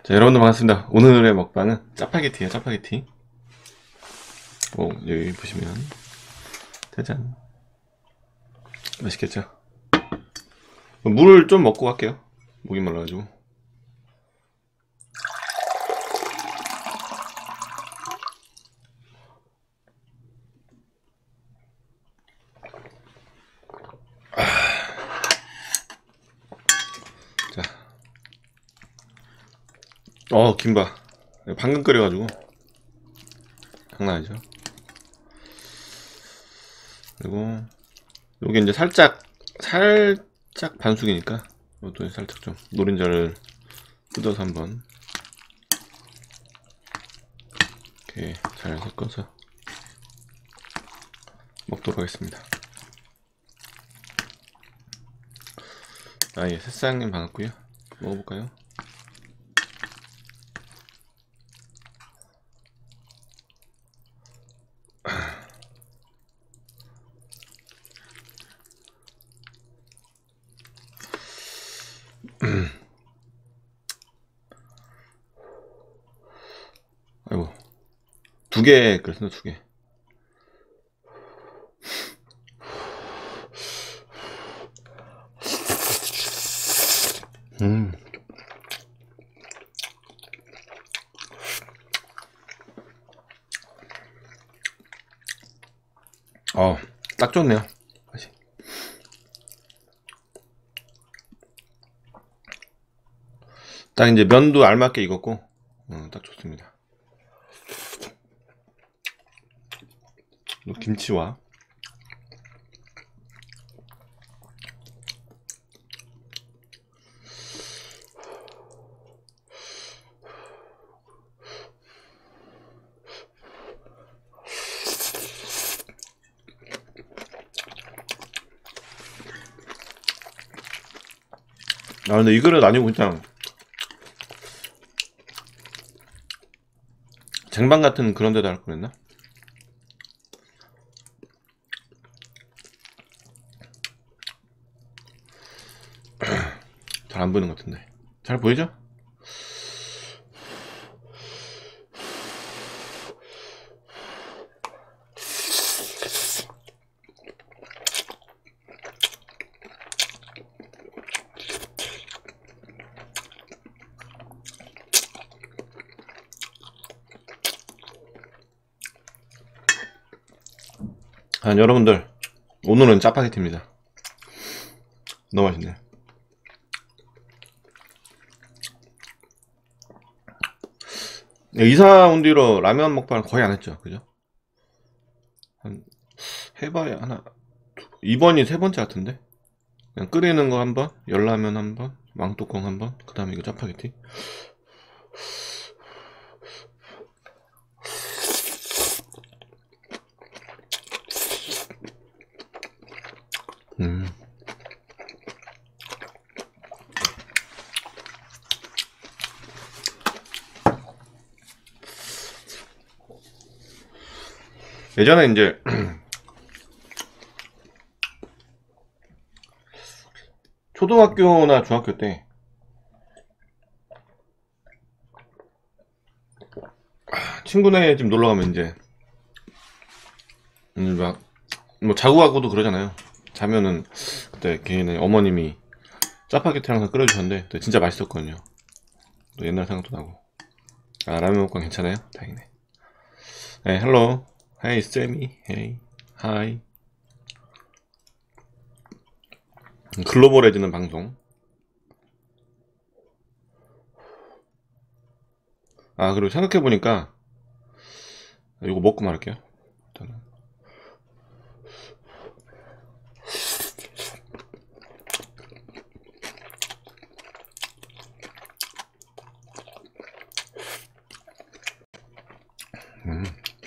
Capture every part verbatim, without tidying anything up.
자, 여러분들 반갑습니다. 오늘의 먹방은 짜파게티예요. 짜파게티. 오, 여기 보시면 짜잔, 맛있겠죠? 물을 좀 먹고 갈게요. 목이 말라가지고. 자, 어 김밥 방금 끓여가지고 장난 아니죠? 그리고 요게 이제 살짝 살짝 반숙이니까 이것도 살짝 좀 노른자를 뜯어서 한번 이렇게 잘 섞어서 먹도록 하겠습니다. 아, 예, 새싹님 반갑고요. 먹어볼까요? 아이고, 두 개 그랬습니다. 두 개. 음. 어, 딱 좋네요. 맛이. 딱 이제 면도 알맞게 익었고, 어, 딱 좋습니다. 김치와 아 근데 이 그릇 아니고 그냥 쟁반 같은 그런 데다 할 거랬나? 잘 안 보이는 것 같은데. 잘 보이죠? 아, 여러분들 오늘은 짜파게티입니다. 너무 맛있네. 이사 온 뒤로 라면 먹방을 거의 안 했죠, 그죠? 한 해봐야 하나, 이번이 세 번째 같은데. 그냥 끓이는 거 한 번, 열라면 한 번, 왕뚜껑 한 번, 그 다음에 이거 짜파게티. 음. 예전에 이제 초등학교나 중학교 때 친구네 집 놀러 가면 이제 막 뭐 자고 가고도 그러잖아요. 자면은 그때 걔네 어머님이 짜파게티 항상 끓여주셨는데 그때 진짜 맛있었거든요. 또 옛날 생각도 나고. 아, 라면 먹방 괜찮아요? 다행이네. 네, 헬로. Hey, Sammy. Hey. Hi. 글로벌해지는 방송. 아, 그리고 생각해보니까 이거 먹고 말할게요. 일단은. 음.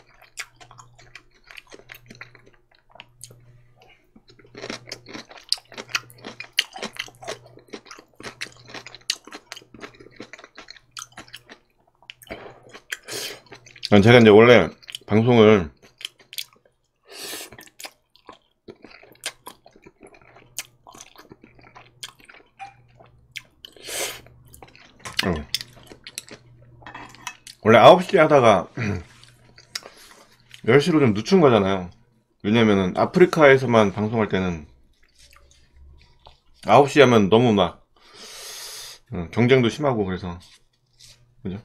제가 이제 원래 방송을 어, 원래 아홉 시에 하다가 열 시로 좀 늦춘 거잖아요. 왜냐면은 아프리카에서만 방송할 때는 아홉 시 하면 너무 막 어, 경쟁도 심하고 그래서. 그죠?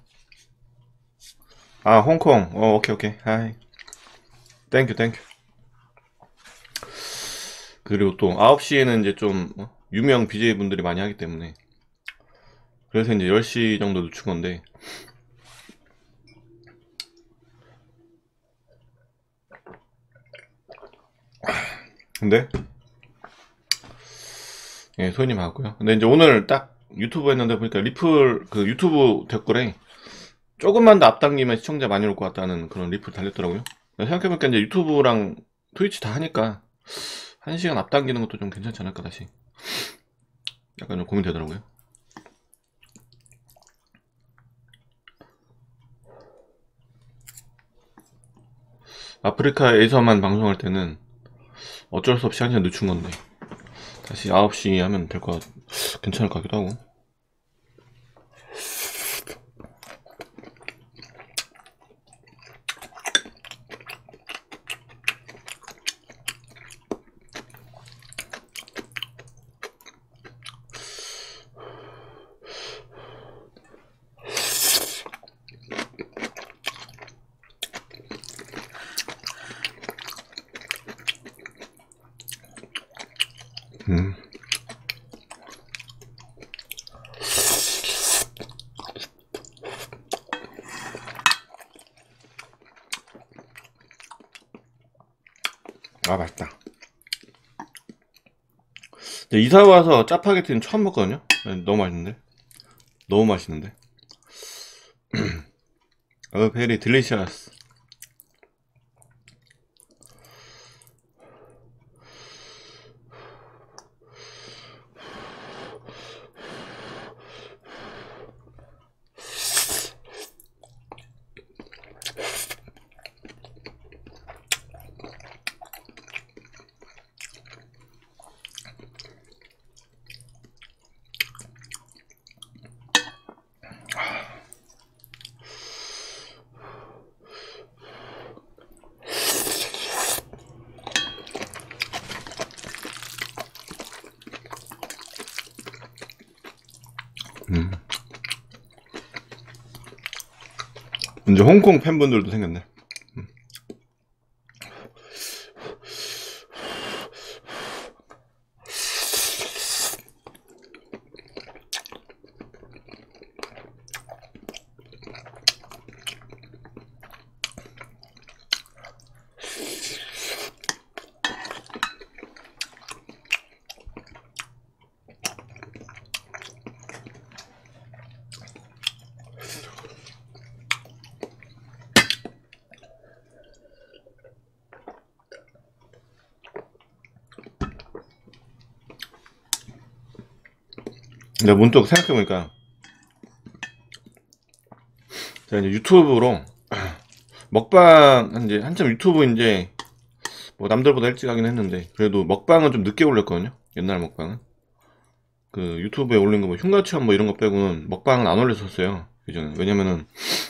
아, 홍콩. 어, 오케이, 오케이. 하이. 땡큐, 땡큐. 그리고 또 아홉 시에는 이제 좀 어, 유명 비제이 분들이 많이 하기 때문에 그래서 이제 열 시 정도 늦춘 건데. 근데 예, 소연님 하고요. 근데 이제 오늘 딱 유튜브 했는데 보니까 리플 그 유튜브 댓글에 조금만 더 앞당기면 시청자 많이 올 것 같다는 그런 리플 달렸더라고요. 생각해보니까 이제 유튜브랑 트위치 다 하니까 한 시간 앞당기는 것도 좀 괜찮지 않을까 다시 약간 좀 고민되더라고요. 아프리카에서만 방송할 때는 어쩔 수 없이 한 시간 늦춘 건데 다시 아홉 시 하면 될 것 같... 괜찮을 것 같기도 하고. 음. 아, 맛있다. 이사 와서 짜파게티는 처음 먹거든요. 너무 맛있는데, 너무 맛있는데. 어, 베리 딜리셔스. 음. 이제 홍콩 팬분들도 생겼네. 음. 내가 문득 생각해보니까 제가 이제 유튜브로 먹방 이제 한참 유튜브 이제 뭐 남들보다 일찍 하긴 했는데 그래도 먹방은 좀 늦게 올렸거든요. 옛날 먹방은 그 유튜브에 올린 거 뭐 흉가 체험 뭐 이런 거 빼고는 먹방은 안 올렸었어요. 그전에. 왜냐면은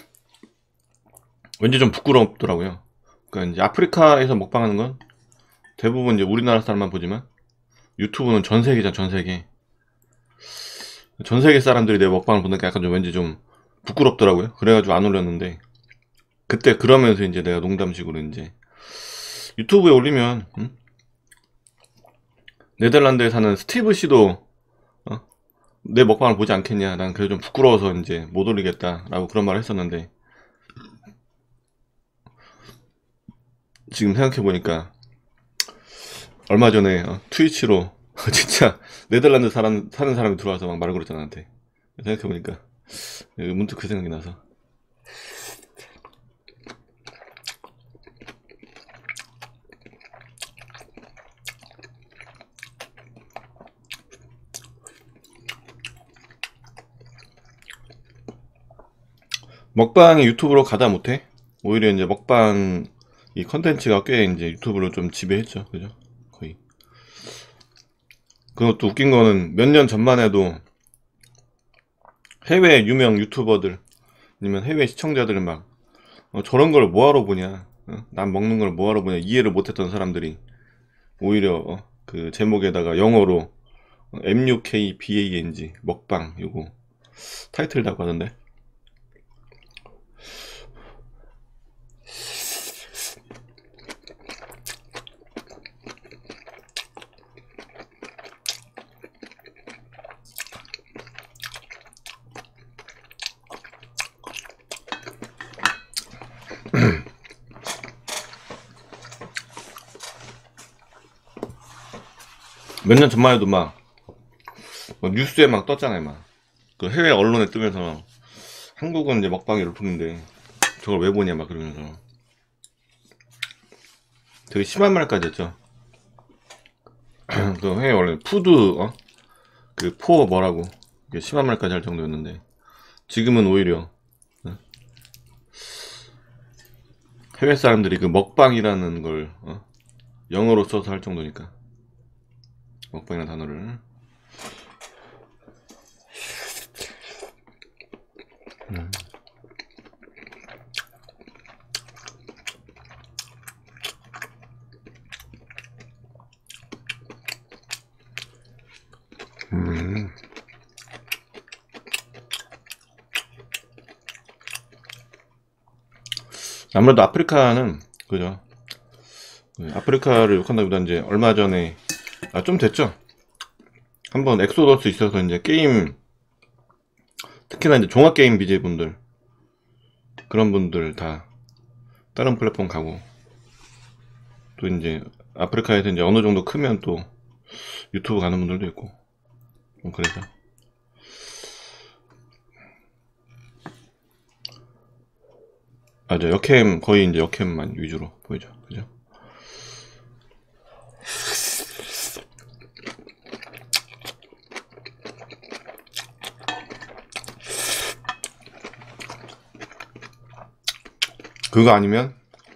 왠지 좀 부끄럽더라고요. 그러니까 이제 아프리카에서 먹방하는 건 대부분 이제 우리나라 사람만 보지만 유튜브는 전 세계잖아. 전 세계 전 세계 사람들이 내 먹방을 보니까 약간 좀 왠지 좀 부끄럽더라고요. 그래가지고 안 올렸는데 그때 그러면서 이제 내가 농담식으로 이제 유튜브에 올리면 응? 네덜란드에 사는 스티브 씨도 어? 내 먹방을 보지 않겠냐. 난 그래 좀 부끄러워서 이제 못 올리겠다라고 그런 말을 했었는데 지금 생각해보니까 얼마 전에 어, 트위치로 진짜 네덜란드 사람, 사는 사람이 들어와서 막 말을 걸었잖아 나한테. 생각해보니까 문득 그 생각이 나서. 먹방이 유튜브로 가다 못해? 오히려 이제 먹방 이 컨텐츠가 꽤 이제 유튜브를 좀 지배했죠. 그죠? 거의. 그것도 웃긴 거는 몇 년 전만 해도 해외 유명 유튜버들 아니면 해외 시청자들은 막 어, 저런 걸 뭐하러 보냐, 어? 난 먹는 걸 뭐하러 보냐 이해를 못했던 사람들이 오히려 어, 그 제목에다가 영어로 엠유케이뱅 먹방 요거 타이틀 달고 하던데. 몇 년 전만 해도 막, 막 뉴스에 막 떴잖아요. 막 그 해외 언론에 뜨면서 한국은 이제 먹방이 열풍인데 저걸 왜 보냐 막 그러면서 되게 심한 말까지 했죠. 그 해외 원래 푸드 어? 그 포 뭐라고 심한 말까지 할 정도였는데 지금은 오히려 어? 해외 사람들이 그 먹방이라는 걸 어? 영어로 써서 할 정도니까. 먹방이라는 단어를 음. 음. 아무래도 아프리카는 그죠. 아프리카를 욕한다기보다 이제 얼마 전에 아 좀 됐죠. 한번 엑소더스 있어서 이제 게임 특히나 이제 종합 게임 비제이 분들 그런 분들 다 다른 플랫폼 가고 또 이제 아프리카에서 이제 어느 정도 크면 또 유튜브 가는 분들도 있고 좀 그래서 맞아 역캠 거의 이제 역캠만 위주로 보이죠 그죠. 그거 아니면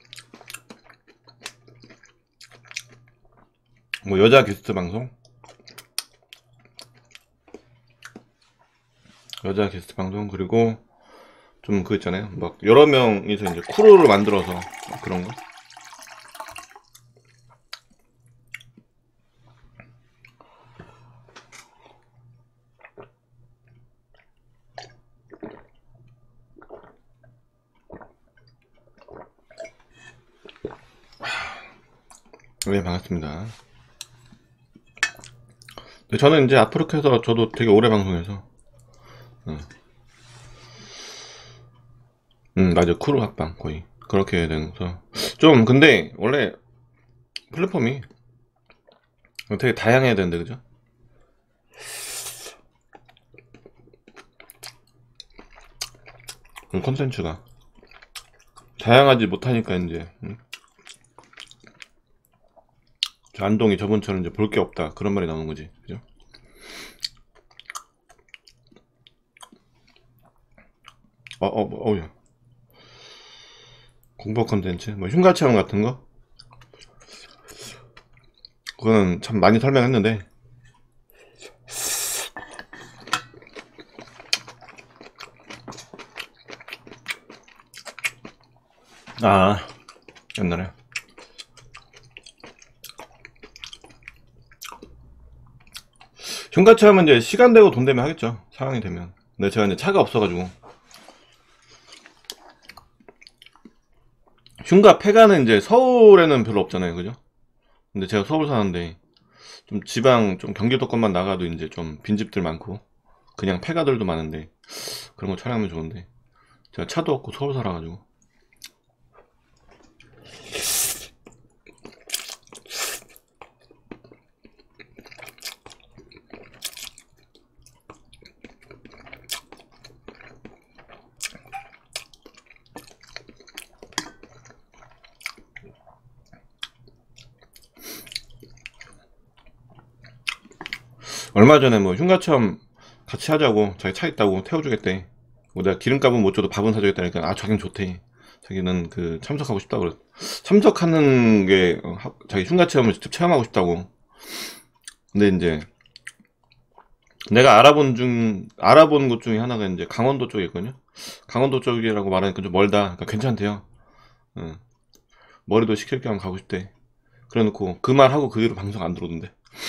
뭐 여자 게스트 방송 여자 게스트 방송 그리고 좀 그 있잖아요 막 여러 명이서 이제 크루를 만들어서 그런 거. 네 반갑습니다. 네, 저는 이제 아프리카에서 저도 되게 오래 방송해서 어. 음 맞아 크루 합방 거의 그렇게 되면서 좀 근데 원래 플랫폼이 되게 다양해야 되는데 그죠. 콘텐츠가 다양하지 못하니까 이제 음? 저 안동이 저번처럼 이제 볼 게 없다 그런 말이 나오는 거지 그죠. 어, 어, 뭐, 어우야. 공포 컨텐츠, 뭐 흉가 체험 같은 거, 그거는 참 많이 설명했는데, 아, 옛날에. 흉가 체험은 이제 시간 되고 돈 되면 하겠죠. 상황이 되면. 근데 제가 이제 차가 없어가지고. 흉가 폐가는 이제 서울에는 별로 없잖아요. 그죠? 근데 제가 서울 사는데, 좀 지방, 좀 경기도권만 나가도 이제 좀 빈집들 많고, 그냥 폐가들도 많은데, 그런 거 촬영하면 좋은데, 제가 차도 없고 서울 살아가지고. 얼마 전에 뭐 흉가체험 같이 하자고 자기 차 있다고 태워주겠대. 뭐 내가 기름값은 못 줘도 밥은 사주겠다니까 아 자기는 좋대. 자기는 그 참석하고 싶다고 그랬. 참석하는 게 어, 하- 자기 흉가체험을 직접 체험하고 싶다고. 근데 이제 내가 알아본 중 알아본 곳 중에 하나가 이제 강원도 쪽에 있거든요. 강원도 쪽이라고 말하니까 좀 멀다. 그러니까 괜찮대요. 응. 머리도 식힐 겸 가고 싶대. 그래놓고 그 말 하고 그 뒤로 방송 안 들어오던데.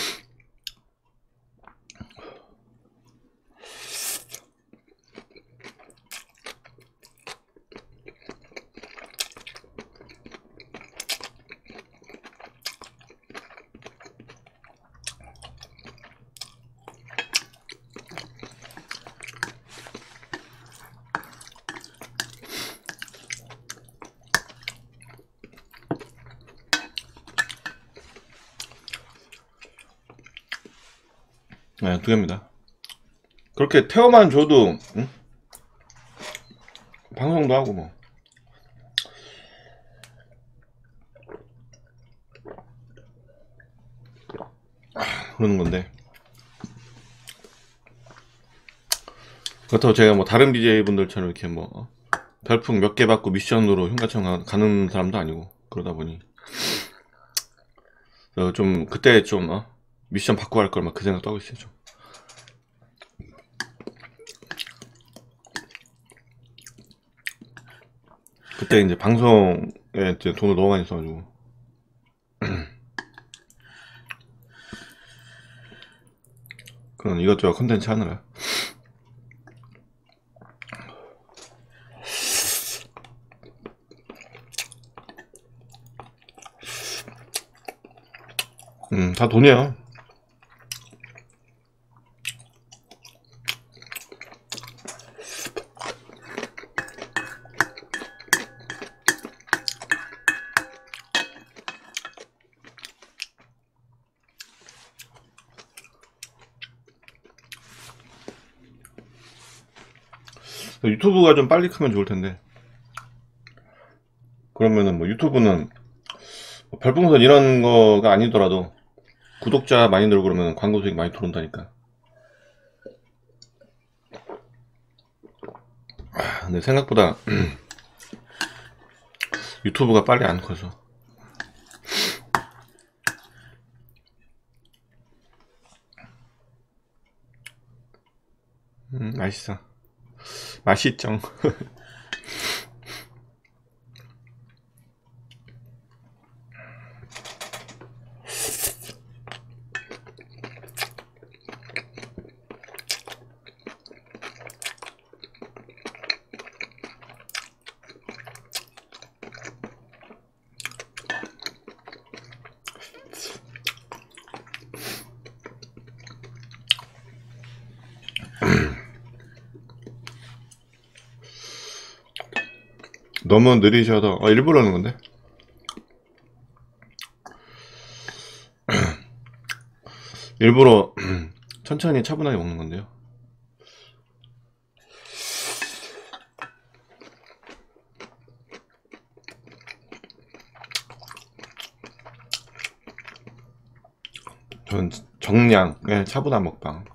네, 두 개입니다. 그렇게 태워만 줘도 응? 방송도 하고 뭐 그러는 건데, 그렇다고 제가 뭐 다른 비제이 분들처럼 이렇게 뭐 어? 별풍 몇 개 받고 미션으로 흉가청 가는 사람도 아니고, 그러다 보니 어, 좀 그때 좀 어? 미션 받고 할 걸 막 그 생각도 하고 있어요. 좀 그때 이제 방송에 이제 돈을 너무 많이 써가지고 그런 이것저것 컨텐츠 하느라. 음, 다 돈이야. 유튜브가 좀 빨리 크면 좋을 텐데, 그러면은 뭐 유튜브는 뭐 별풍선 이런 거가 아니더라도 구독자 많이 늘고 그러면 광고 수익 많이 들어온다니까. 아, 근데 생각보다 유튜브가 빨리 안 커서. 음, 맛있어. 맛있죠. 너무 느리셔도 어, 일부러 하는 건데. 일부러 천천히 차분하게 먹는 건데요. 전 정량의 차분한 먹방.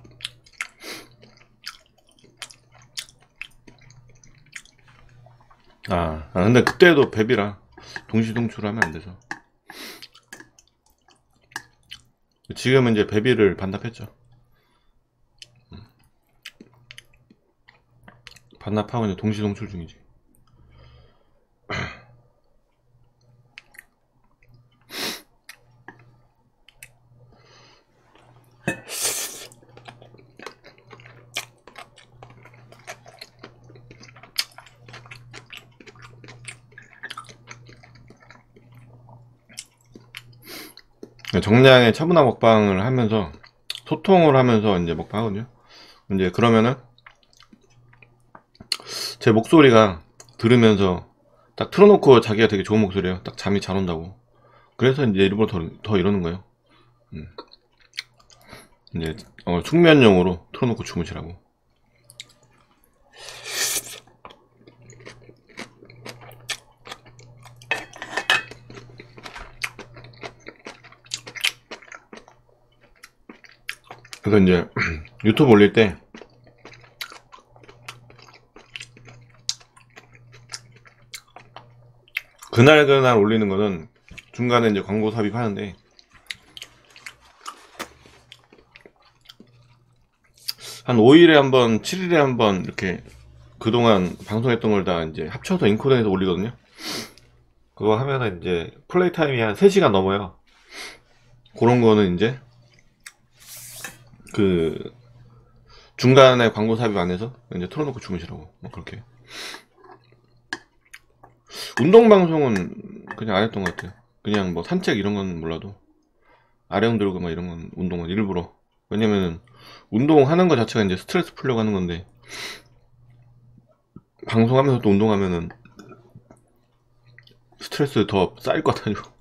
아, 아 근데 그때도 베비라 동시동출하면 안 돼서. 지금은 이제 베비를 반납했죠. 반납하고 이제 동시동출 중이지. 정량의 차분한 먹방을 하면서 소통을 하면서 이제 먹방 하거든요. 이제 그러면은 제 목소리가 들으면서 딱 틀어놓고 자기가 되게 좋은 목소리예요. 딱 잠이 잘 온다고. 그래서 이제 일부러 더, 더 이러는 거예요. 음. 이제 어, 숙면용으로 틀어놓고 주무시라고. 그래서 이제 유튜브 올릴 때 그날 그날 올리는 거는 중간에 이제 광고 삽입하는데, 한 오 일에 한 번, 칠 일에 한 번 이렇게 그동안 방송했던 걸 다 이제 합쳐서 인코딩해서 올리거든요. 그거 하면은 이제 플레이 타임이 한 세 시간 넘어요. 그런 거는 이제 그 중간에 광고 삽입 안 해서 이제 틀어놓고 주무시라고, 뭐 그렇게. 운동 방송은 그냥 안 했던 것 같아요. 그냥 뭐 산책 이런 건 몰라도 아령 들고 막 이런 건 운동은 일부러. 왜냐면은 운동하는 거 자체가 이제 스트레스 풀려고 하는 건데, 방송하면서 또 운동하면은 스트레스 더 쌓일 것 같아가지고.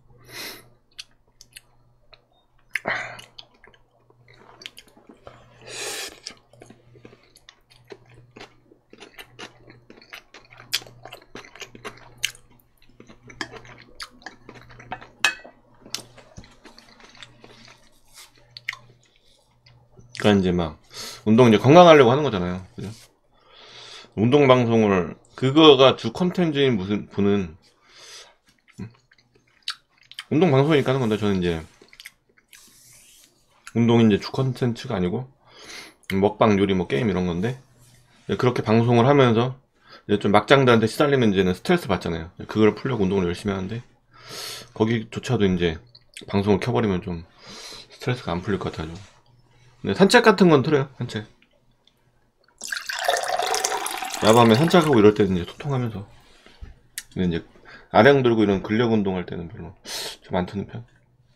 그러니까 이제 막 운동 이제 건강하려고 하는 거잖아요. 그죠? 운동 방송을, 그거가 주 컨텐츠인 무슨 분은 운동 방송이니까 하는 건데, 저는 이제 운동이 이제 주 컨텐츠가 아니고 먹방, 요리, 뭐 게임 이런 건데, 그렇게 방송을 하면서 이제 좀 막장들한테 시달리면 이제는 스트레스 받잖아요. 그걸 풀려고 운동을 열심히 하는데, 거기조차도 이제 방송을 켜버리면 좀 스트레스가 안 풀릴 것 같아가지고. 근데 산책 같은 건 틀어요. 산책 야밤에 산책하고 이럴 때는 이제 소통하면서. 근데 이제 아령 들고 이런 근력 운동할 때는 별로 좀 안 트는 편.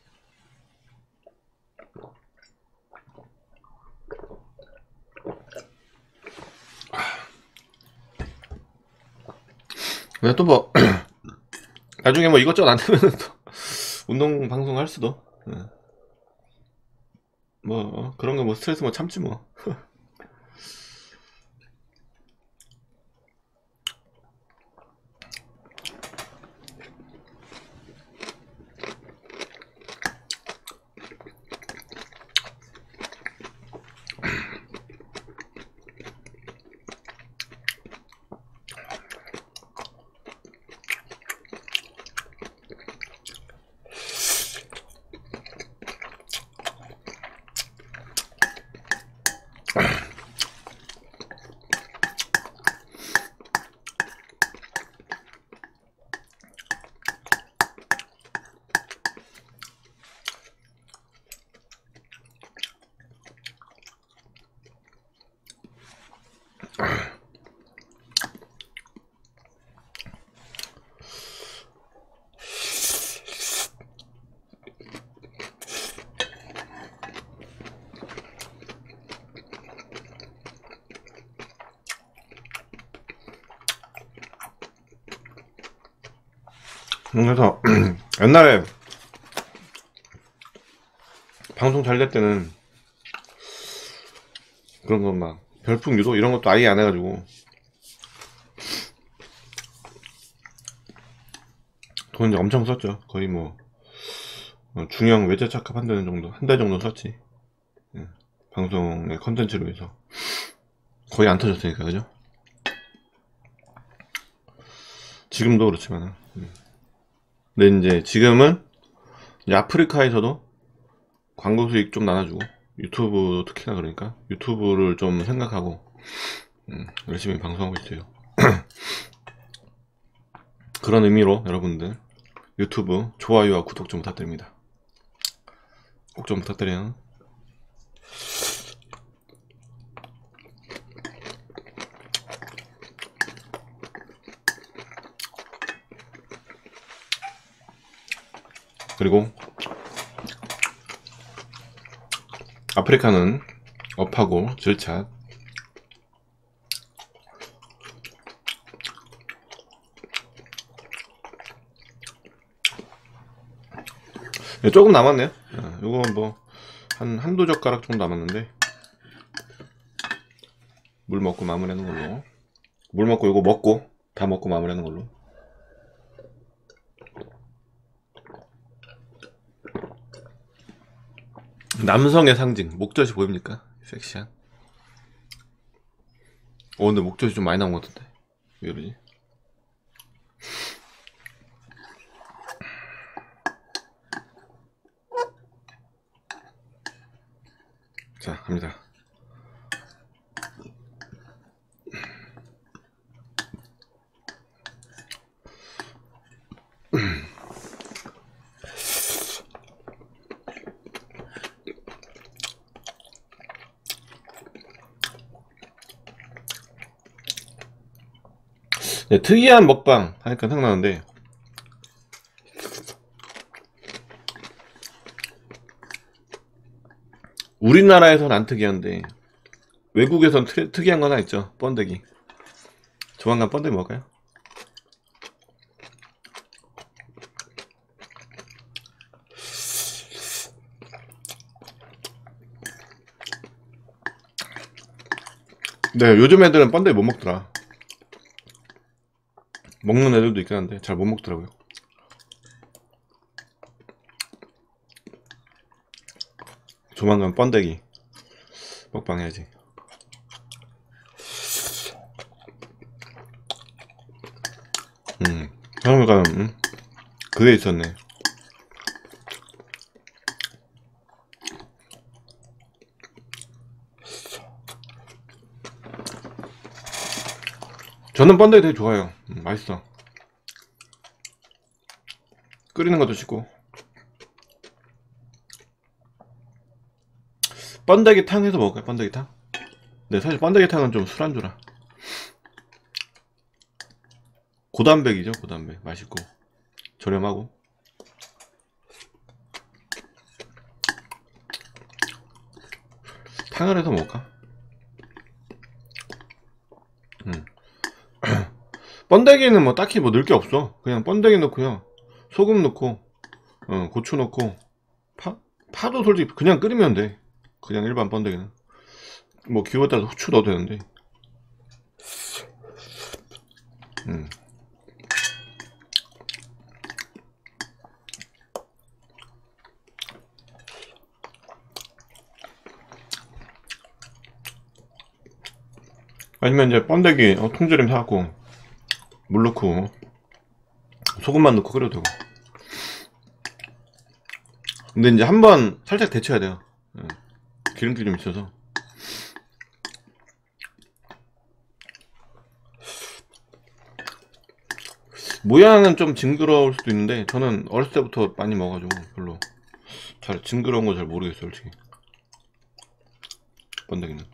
근데 또 뭐 나중에 뭐 이것저것 안 되면 또 운동 방송 할 수도. 네. 뭐 어, 그런 거 뭐 스트레스 뭐 참지 뭐. 그래서 옛날에 방송 잘 될 때는 그런 거 막 별풍 유도 이런 것도 아예 안 해가지고 돈 이제 엄청 썼죠. 거의 뭐 중형 외제차값 한 대 정도, 한 달 정도 썼지. 예. 방송의 컨텐츠를 위해서. 거의 안 터졌으니까, 그죠? 지금도 그렇지만. 근데 이제 지금은 이제 아프리카에서도 광고 수익 좀 나눠주고, 유튜브 특히나 그러니까 유튜브를 좀 생각하고 음, 열심히 방송하고 있어요. 그런 의미로 여러분들 유튜브 좋아요와 구독 좀 부탁드립니다. 꼭 좀 부탁드려요. 그리고 아프리카는 업하고 절차 조금 남았네요. 요거 뭐 한 한두 젓가락 정도 남았는데 물 먹고 마무리하는 걸로. 물 먹고 요거 먹고 다 먹고 마무리하는 걸로. 남성의 상징 목젖이 보입니까? 섹시한. 어 근데 목젖이 좀 많이 나온 것 같은데 왜 이러지? 자 갑니다. 네, 특이한 먹방 하니까 생각나는데, 우리나라에선 안 특이한데 외국에선 트, 특이한 거 하나 있죠. 번데기. 조만간 번데기 먹을까요? 네, 요즘 애들은 번데기 못 먹더라. 먹는 애들도 있긴 한데 잘 못 먹더라고요. 조만간 번데기 먹방 해야지. 음, 그러니까 음, 그게 있었네. 저는 번데기 되게 좋아해요. 음, 맛있어. 끓이는 것도 쉽고. 번데기 탕 해서 먹을까요? 번데기 탕? 네, 사실 번데기 탕은 좀 술안주라. 고단백이죠, 고단백. 맛있고 저렴하고. 탕을 해서 먹을까? 음. 번데기는 뭐 딱히 뭐 넣을 게 없어. 그냥 번데기 넣고요, 소금 넣고, 어, 고추 넣고, 파? 파도 솔직히 그냥 끓이면 돼. 그냥 일반 번데기는 뭐 기호에 따라서 후추 넣어도 되는데. 음. 아니면 이제 번데기 어, 통조림 사갖고 물 넣고 소금만 넣고 끓여도 되고. 근데 이제 한번 살짝 데쳐야 돼요. 예. 기름기 좀 있어서. 모양은 좀 징그러울 수도 있는데 저는 어렸을 때부터 많이 먹어가지고 별로 잘 징그러운 거 잘 모르겠어요, 솔직히. 번데기는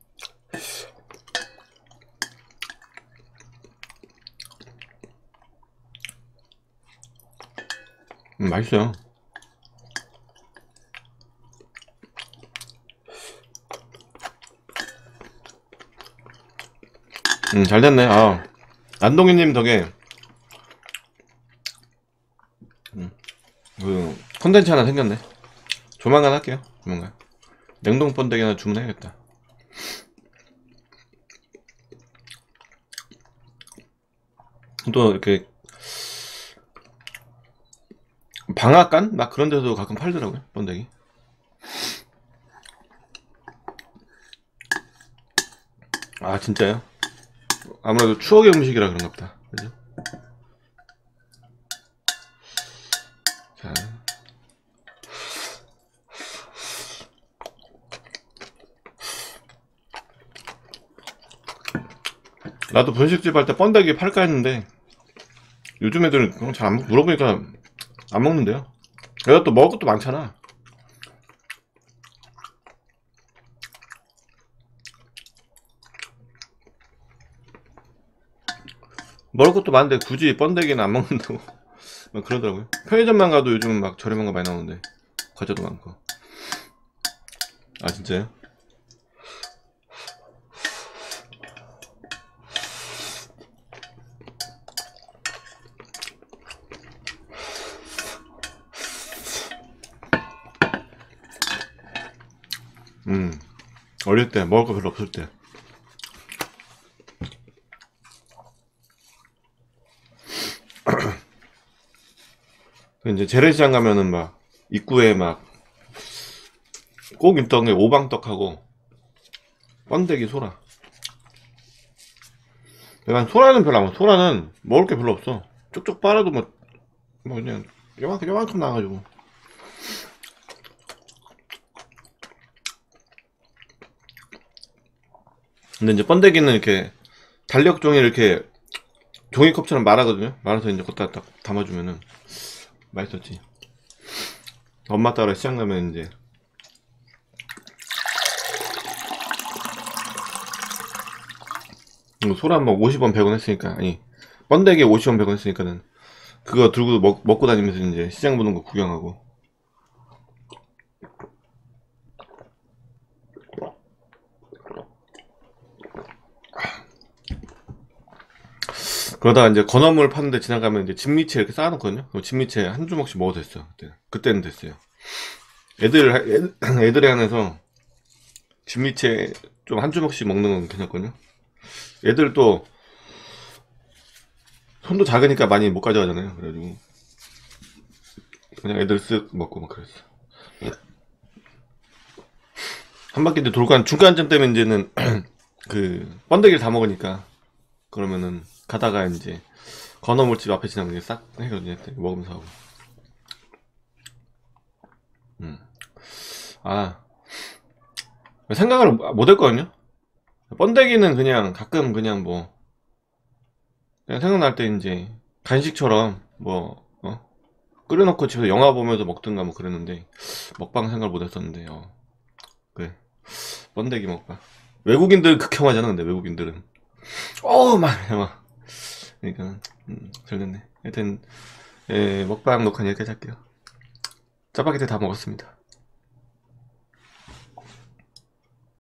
음, 맛있어요. 음, 잘 됐네. 아, 안동희님 덕에 음, 그 컨텐츠 하나 생겼네. 조만간 할게요. 조만간 냉동 번데기 하나 주문해야겠다. 또 이렇게 방앗간 막 그런 데서 가끔 팔더라고요, 번데기. 아, 진짜요? 아무래도 추억의 음식이라 그런가 보다. 그죠? 자, 나도 분식집 할 때 번데기 팔까 했는데 요즘 애들은 잘 안 먹, 물어보니까 안 먹는데요. 내가 또 먹을 것도 많잖아. 먹을 것도 많은데 굳이 번데기는 안 먹는다고 막 그러더라고요. 편의점만 가도 요즘은 막 저렴한 거 많이 나오는데 과자도 많고. 아, 진짜요? 음, 어릴 때 먹을 거 별로 없을 때 이제 재래시장 가면은 막 입구에 막 꼭 있던 게 오방떡하고 번데기 소라. 내가 소라는 별로 안 먹어. 소라는 먹을 게 별로 없어. 쪽쪽 빨아도 뭐, 뭐 그냥 요만큼 요만큼 나와가지고. 근데 이제 번데기는 이렇게 달력 종이 이렇게 종이컵처럼 말하거든요. 말아서 이제 걷다 딱 담아주면은 맛있었지. 엄마 따라 시장 가면 이제 소라 막 오십 원 백 원 했으니까, 아니 번데기 오십 원 백 원 쓰니까는 그거 들고 먹, 먹고 다니면서 이제 시장 보는 거 구경하고. 그러다가 이제 건어물 파는데 지나가면 이제 진미채 이렇게 쌓아놓거든요. 그럼 진미채 한 주먹씩 먹어도 됐어요. 그때. 그때는 됐어요. 애들, 애들, 애들에 한해서 진미채 좀 한 주먹씩 먹는 건 괜찮거든요. 애들 또 손도 작으니까 많이 못 가져가잖아요. 그래가지고 그냥 애들 쓱 먹고 막 그랬어. 한 바퀴 이제 돌고 한 중간쯤 되면 이제는 그 번데기를 다 먹으니까 그러면은 가다가 이제 건어물집 앞에 지나면 싹 해거든요. 먹으면서 하고. 음. 아 생각을 못 했거든요. 번데기는 그냥 가끔 그냥 뭐 그냥 생각날 때 이제 간식처럼 뭐 어? 끓여놓고 집에서 영화 보면서 먹든가 뭐 그랬는데 먹방 생각을 못 했었는데 어. 그래 번데기 먹방 외국인들은 극혐하잖아. 근데 외국인들은 어막 막 그러니까 음, 잘 됐네. 하여튼 예, 먹방 녹화 여기까지 할게요. 짜파게티 다 먹었습니다.